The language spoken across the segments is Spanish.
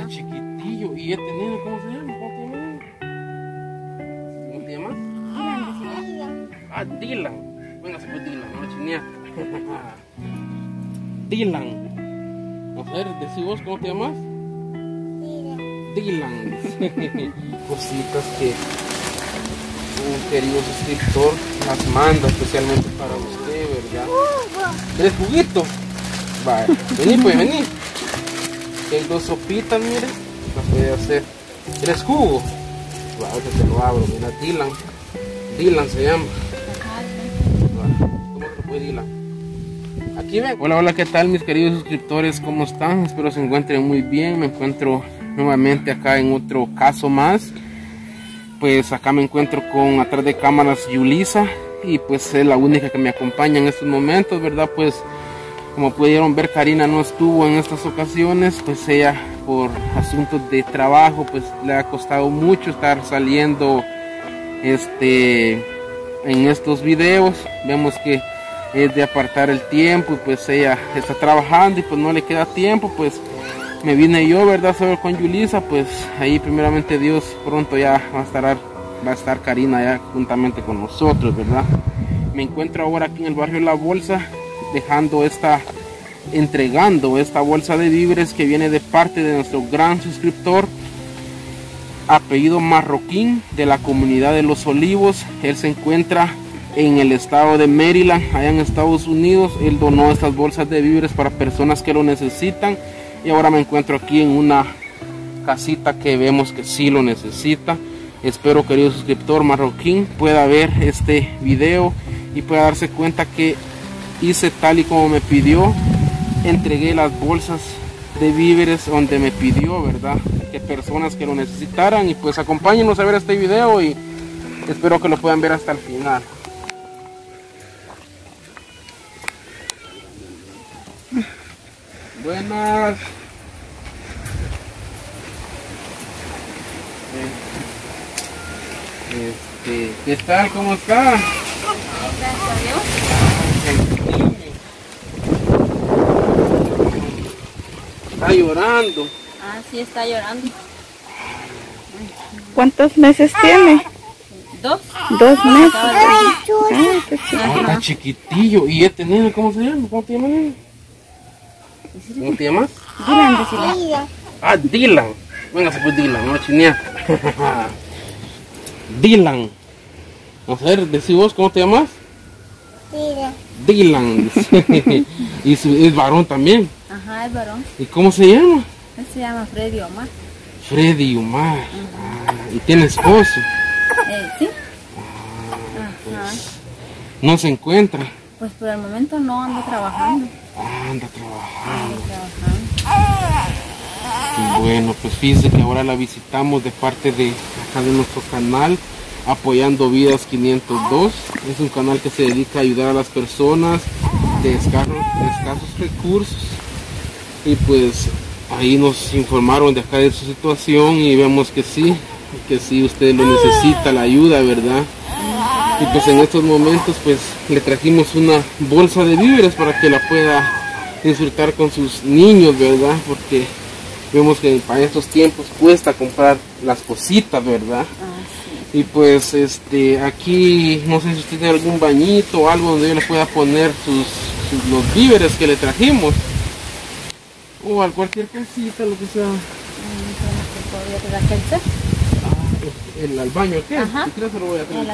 está chiquitillo. ¿Y este nene cómo se llama? ¿Cómo te llamas? Ah, Dylan. Véngase pues Dylan, no chinear. Dylan. A ver, decí vos, ¿cómo te llamas? Dylan. Cositas que un querido suscriptor las manda especialmente para usted, ¿verdad? ¿Quieres juguito? Vale, vení pues, vení. Aquí hay 2 sopitas, mire. Las puede hacer. ¿Quieres jugo? Vale, ahorita te lo abro, mira, Dylan. Dylan se llama. Vale. ¿Cómo se puede Dylan? Aquí ven. Hola, hola, ¿qué tal mis queridos suscriptores? ¿Cómo están? Espero se encuentren muy bien. Me encuentro nuevamente acá en otro caso más. Pues acá me encuentro con atrás de cámaras Yulisa, y pues es la única que me acompaña en estos momentos, ¿verdad? Pues como pudieron ver, Karina no estuvo en estas ocasiones, pues ella por asuntos de trabajo pues le ha costado mucho estar saliendo en estos videos. Vemos que es de apartar el tiempo, y pues ella está trabajando y pues no le queda tiempo. Pues me vine yo, ¿verdad? Solo con Yulisa. Pues ahí primeramente Dios pronto ya va a estar Karina ya juntamente con nosotros, ¿verdad? Me encuentro ahora aquí en el barrio La Bolsa, entregando esta bolsa de víveres que viene de parte de nuestro gran suscriptor, apellido Marroquín, de la comunidad de Los Olivos. Él se encuentra en el estado de Maryland, allá en Estados Unidos. Él donó estas bolsas de víveres para personas que lo necesitan, y ahora me encuentro aquí en una casita que vemos que sí lo necesita. Espero, querido suscriptor Marroquín, pueda ver este video y pueda darse cuenta que hice tal y como me pidió. Entregué las bolsas de víveres donde me pidió, ¿verdad? Que personas que lo necesitaran. Y pues acompáñenos a ver este video y espero que lo puedan ver hasta el final. Buenas. ¿Qué tal? ¿Cómo está? Gracias a Dios. Está llorando. Ah, sí, está llorando. ¿Cuántos meses tiene? 2. 2 meses. Ay, qué chido. Está chiquitillo. ¿Y este nene cómo se llama? ¿Cómo te llamas, nene? ¿Cómo te llamas? Dylan, decirle. Ah, Dylan. Véngase pues Dylan, no chinear. Dylan. A ver, decí vos, ¿cómo te llamas? Dylan. Y es varón también. Ajá, es varón. ¿Y cómo se llama? Él se llama Freddy Omar. Freddy Omar. ¿Y tiene esposo? Sí. Pues, no se encuentra. Pues por el momento no ando trabajando. Anda trabajando. Y bueno, pues fíjense que ahora la visitamos de parte de acá de nuestro canal, Apoyando Vidas 502. Es un canal que se dedica a ayudar a las personas de escasos recursos. Y pues ahí nos informaron de acá de su situación y vemos que sí usted lo necesita, la ayuda, ¿verdad? Y pues en estos momentos pues le trajimos una bolsa de víveres para que la pueda disfrutar con sus niños, ¿verdad? Porque vemos que para estos tiempos cuesta comprar las cositas, ¿verdad? Y pues aquí no sé si usted tiene algún bañito o algo donde yo le pueda poner los víveres que le trajimos, o cualquier cosita, lo que sea. ¿Al baño qué? Ajá. Si quieres se lo voy a hacer.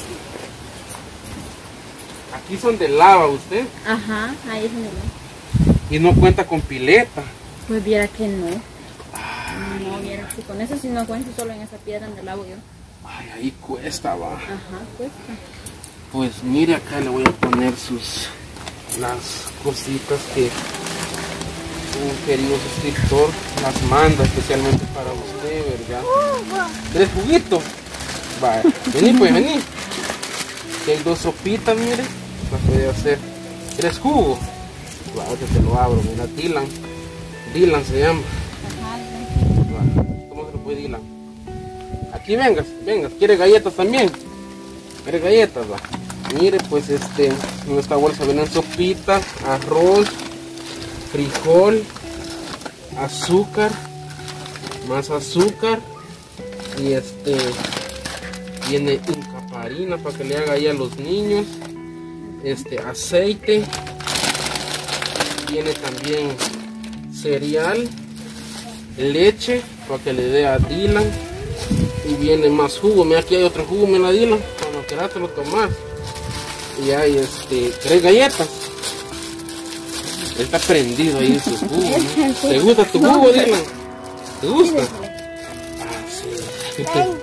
Aquí son de lava usted. Ajá, ahí es donde lo. Y no cuenta con pileta. Pues viera que no. No, viera que con eso sí no cuento, solo en esa piedra donde lavo yo. Ay, ahí cuesta, va. Ajá, cuesta. Pues mire, acá le voy a poner las cositas que un querido suscriptor las manda especialmente para usted, ¿verdad? ¿Quieres juguito? Vale, vení pues, vení. Aquí hay 2 sopitas, mire. Las puede hacer. ¿Quieres jugo? Vale, ahorita te lo abro, mira, Dylan. Dylan se llama. Vale. ¿Cómo se lo puede Dylan? Aquí vengas. ¿Quiere galletas también? ¿Quiere galletas? Va. Mire, pues en esta bolsa vienen sopitas, arroz, frijol, azúcar, más azúcar y viene incaparina para que le haga ahí a los niños, aceite, viene también cereal, leche para que le dé a Dylan y viene más jugo. Mira, aquí hay otro jugo, mira Dylan, cuando quieras te lo tomas. Y hay ¿querés galletas? Él está prendido ahí en su jugo, ¿no? ¿Te gusta tu jugo, Dylan? ¿Te gusta? Ah, sí.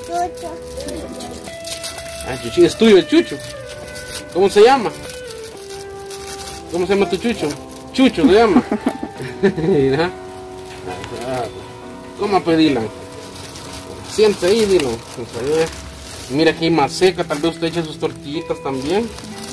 Ah, Chuchi, es tuyo el chucho. ¿Cómo se llama? ¿Cómo se llama tu chucho? Chucho se llama. Mira. ¿Cómo Dylan? Siente ahí, Dylan. Mira aquí hay más seca, tal vez usted eche sus tortillitas también.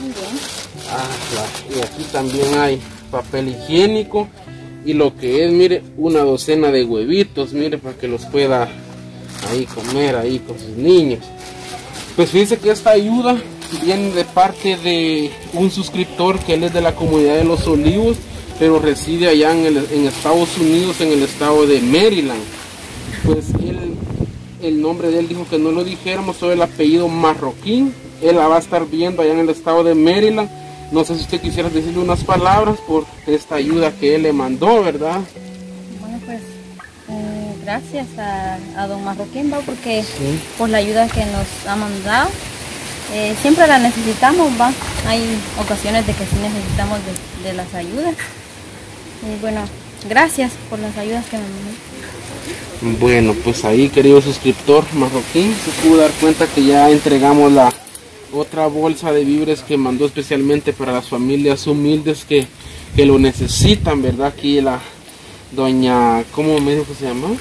Y aquí también hay papel higiénico y lo que es, mire, una docena de huevitos, mire, para que los pueda ahí comer ahí con sus niños. Pues fíjense que esta ayuda viene de parte de un suscriptor que él es de la comunidad de Los Olivos, pero reside allá en Estados Unidos, en el estado de Maryland. Pues el nombre de él dijo que no lo dijéramos, sobre el apellido Marroquín. Él la va a estar viendo allá en el estado de Maryland. No sé si usted quisiera decirle unas palabras por esta ayuda que él le mandó, ¿verdad? Bueno, pues gracias a don Marroquín, ¿va? Porque por la ayuda que nos ha mandado. Siempre la necesitamos, ¿va? Hay ocasiones de que sí necesitamos de las ayudas. Y bueno, gracias por las ayudas que me mandó. Bueno, pues ahí, querido suscriptor Marroquín, se pudo dar cuenta que ya entregamos la otra bolsa de víveres que mandó especialmente para las familias humildes que lo necesitan, ¿verdad? Aquí la doña, ¿cómo me dijo que se llama?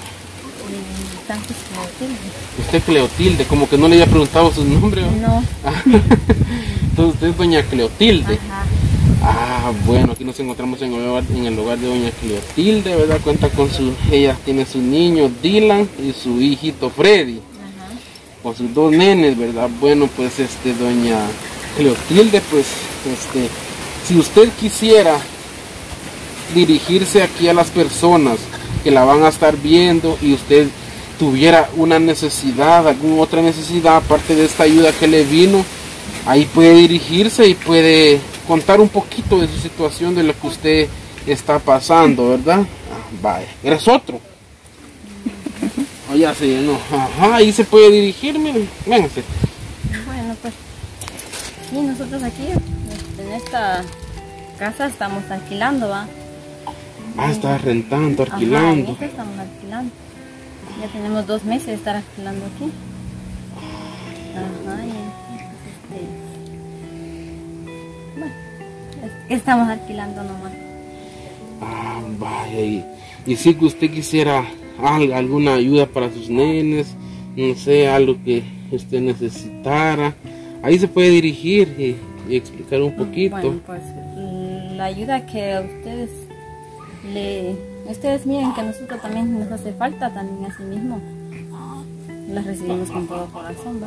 Usted Cleotilde, como que no le había preguntado su nombre, ¿no? No. Entonces usted es doña Cleotilde. Ajá. Ah, bueno, aquí nos encontramos en el hogar de doña Cleotilde, ¿verdad? Cuenta con ella tiene su niño Dylan y su hijito Freddy. Ajá. Con sus dos nenes, ¿verdad? Bueno, pues doña Cleotilde, pues si usted quisiera dirigirse aquí a las personas que la van a estar viendo y usted tuviera una necesidad, alguna otra necesidad aparte de esta ayuda que le vino, ahí puede dirigirse y puede contar un poquito de su situación, de lo que usted está pasando, ¿verdad? Vaya, ¿eres otro? Oh, ya se llenó. Ajá, ahí se puede dirigir, miren, véngase. Bueno, pues sí, nosotros aquí en esta casa estamos alquilando, ¿va? Ah, está rentando, alquilando. Ajá, en esta estamos alquilando. Ya tenemos 2 meses de estar alquilando aquí. Ajá, bueno, es que estamos alquilando nomás. Ah, vaya, y si que usted quisiera alguna ayuda para sus nenes, no sé, algo que usted necesitara, ahí se puede dirigir y explicar un poquito. Bueno, pues la ayuda que a ustedes miren que a nosotros también nos hace falta, también así mismo las recibimos con todo corazón, ¿va?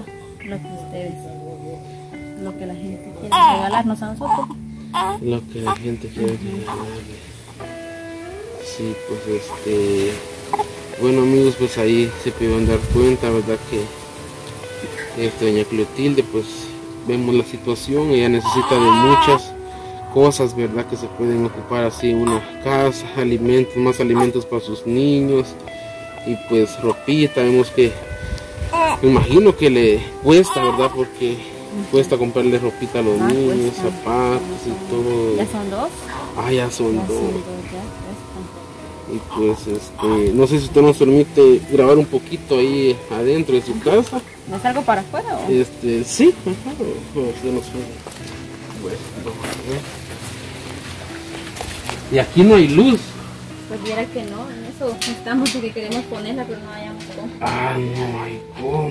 Lo que la gente quiere regalarnos a nosotros. Lo que la gente quiere regalarle. Sí, pues bueno amigos, pues ahí se pudieron dar cuenta, ¿verdad? Que doña Cleotilde, pues vemos la situación, ella necesita de muchas cosas, ¿verdad? Que se pueden ocupar así, una casa, alimentos, más alimentos para sus niños y pues ropita. Vemos que, me imagino que le cuesta, ¿verdad? Porque cuesta comprarle ropita a los niños, cuesta, zapatos y todo. ¿Ya son 2? Ah, ya son dos. Ya y pues no sé si usted nos permite grabar un poquito ahí adentro de su casa. ¿No salgo para afuera o? Sí, ajá, bueno, y aquí no hay luz. Pues viera que no, en eso estamos porque queremos ponerla, pero no hayamos cómo. Ah, no hay cómo.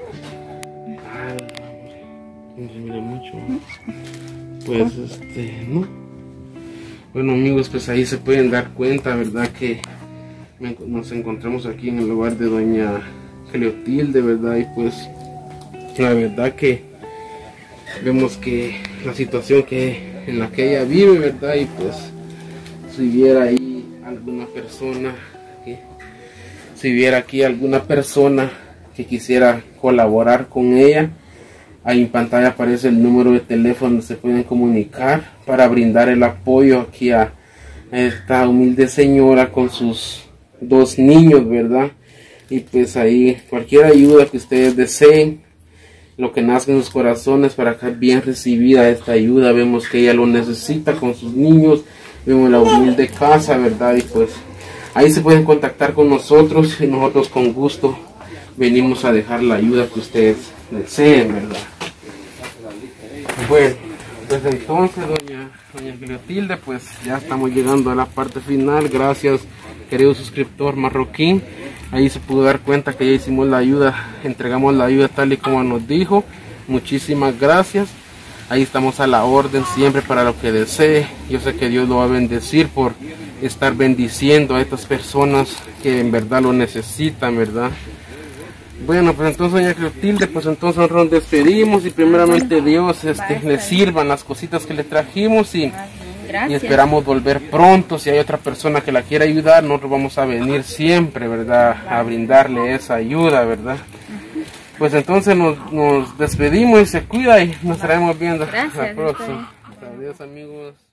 No se mira mucho. Pues no. Bueno amigos, pues ahí se pueden dar cuenta, ¿verdad? Que nos encontramos aquí en el hogar de doña Cleotilde, ¿verdad? Y pues la verdad que vemos que la situación en la que ella vive, ¿verdad? Y pues si hubiera ahí alguna persona que Si hubiera aquí alguna persona que quisiera colaborar con ella, ahí en pantalla aparece el número de teléfono donde se pueden comunicar para brindar el apoyo aquí a esta humilde señora con sus 2 niños, ¿verdad? Y pues ahí cualquier ayuda que ustedes deseen, lo que nazca en sus corazones para que bien recibida esta ayuda. Vemos que ella lo necesita con sus niños, vemos la humilde casa, ¿verdad? Y pues ahí se pueden contactar con nosotros y nosotros con gusto venimos a dejar la ayuda que ustedes deseen, ¿verdad? Bueno, pues entonces doña Clotilde, pues ya estamos llegando a la parte final. Gracias, querido suscriptor marroquín. Ahí se pudo dar cuenta que ya hicimos la ayuda, entregamos la ayuda tal y como nos dijo. Muchísimas gracias. Ahí estamos a la orden siempre para lo que desee. Yo sé que Dios lo va a bendecir por estar bendiciendo a estas personas que en verdad lo necesitan, ¿verdad? Bueno, pues entonces doña Clotilde, pues entonces nosotros nos despedimos y primeramente Dios le sirvan las cositas que le trajimos y esperamos volver pronto. Si hay otra persona que la quiera ayudar, nosotros vamos a venir siempre, ¿verdad? A brindarle esa ayuda, ¿verdad? Pues entonces nos despedimos y se cuida y nos estaremos viendo la próxima. Adiós amigos.